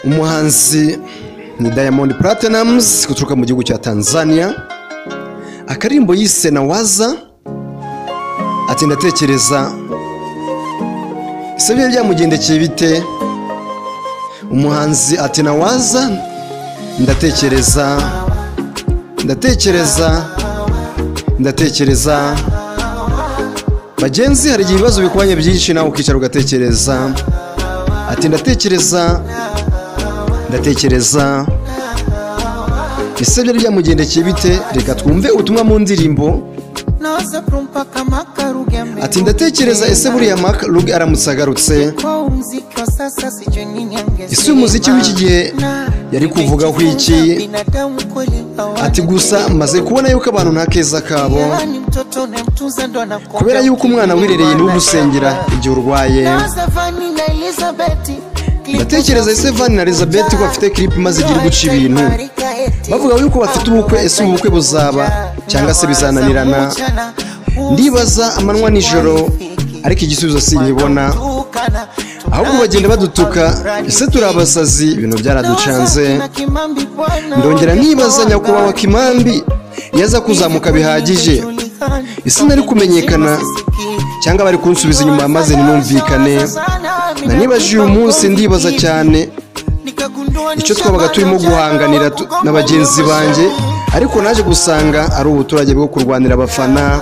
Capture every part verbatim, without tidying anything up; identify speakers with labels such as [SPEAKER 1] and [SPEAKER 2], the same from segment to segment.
[SPEAKER 1] umuhanzi ni Diamond Platnumz kuturuka mu gihugu cya Tanzania. Akarimbo yise Nawaza, ati ndatekereza ese byo byamugendekeye bite. Umuhanzi ati Nawaza, ndatekereza ndatekereza ndatekereza bagenzi, hari igihe ibibazo bikubanye byinshi nawe ukicara ugatekereza. Ati ndatekereza ndatekereza ese byo byamugendekeye bite. Reka twumve ubutumwa mu ndirimbo. Ati ndatekereza ese buriya Ruge aramutse agarutse, ese umuziki w'iki gihe yari kuvugaho iki. Ati gusa maze kubona yuko abantu nta keza kabo, kubera yuko umwana wirereye niwe ugusengera igihe urwaye. Ndatekereza ese Van na Elizabeth ko bafite clip maze igira guca ibintu, bavuga yuko bafite ubukwe. Ese ubukwe buzaba cyangwa se bizananirana. Ndibaza amanywa nijoro ariko igisubizo sinyibona, ahubwo bagenda badutuka. Ese turi abasazi, ibintu byaraducanze. Ndongera nibaza nyakubahwa Kimambi yaza kuzamuka bihagije, ese nari kumenyekana cyangwa bari kunsubiza inyuma maze ninumvikane. Na nibaje uyu munsi ndibaza cyane icyo twabaga turimo guhanganira na bagenzi banjye, ariko naje gusanga ari ubuturage bwo kurwanira abafana.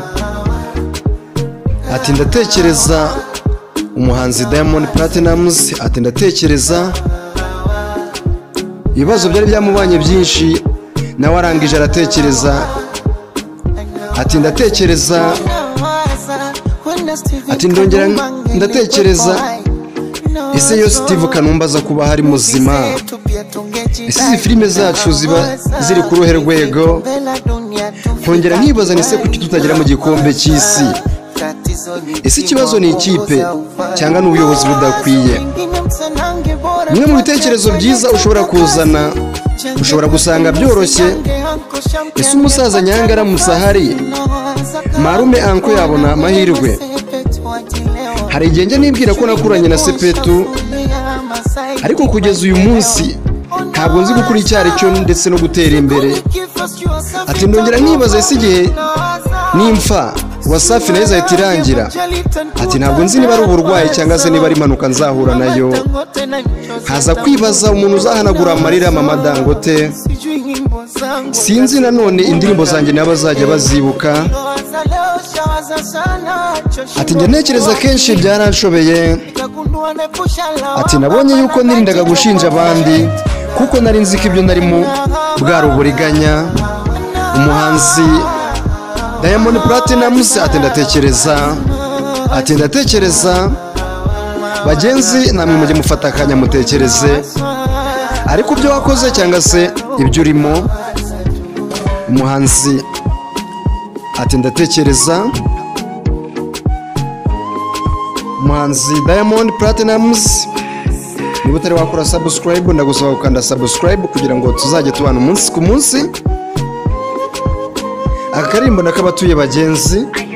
[SPEAKER 1] Ati ndatekereza umuhanzi Diamond Platnumz, ati ndatekereza ibibazo byari byamubanye byinshi, nawe arangije aratekereza. Ati ndatekereza ati ndongera ndatekereza ese yo Steve Kanumba aza kuba hari muzima. Ese izi filime zacu ziba ziri ku ruhe rwego. Nkongera nkibaza nise kuki tutagera mu gikombe cy'isi. Ese ikibazo ni ikipe cyangwa n'ubuyobozi budakwiye. Nimwe mu bitekerezo byiza ushobora kuzana, ushobora gusanga byoroshye. Ese umusaza Nyangara musahari marume anko yabona amahirwe. Hari igihe njye nibwira ko nakuranye na Sepetu, ariko kugeza uyu munsi ntabwo nzi gukura icyari cyo ndetse no gutera imbere. Ati ndongera nkibaza ese igihe nimfa Wasafi nayo izahita irangira. Ati ntabwo nzi niba ari uburwayi cyangwa se niba ari impanuka nzahura nayo. Haza kwibaza umuntu uzahanagura amarira Mama Dangote. Sinzi nanone indirimbo zanjye n'abazajya bazibuka. Ati njye ntekereza kenshi byaranshobeye. Ati nabonye yuko nirindaga gushinja abandi kuko nari nzi ko ibyo narimo bwari uburiganya. Umuhanzi Diamond Platnumz ati ndatekereza ati ndatekereza bagenzi, namwe mujye mufata akanya mutekereze ariko byo wakoze cyangwa se ibyo urimo. Umuhanzi ati ndatekereza. Umuhanzi Diamond Platnumz, niba utari wakora subscribe ndagusaba gukanda subscribe kugira ngo tuzajye tubana umunsi ku munsi. Akarimbo nakabatuye bagenzi.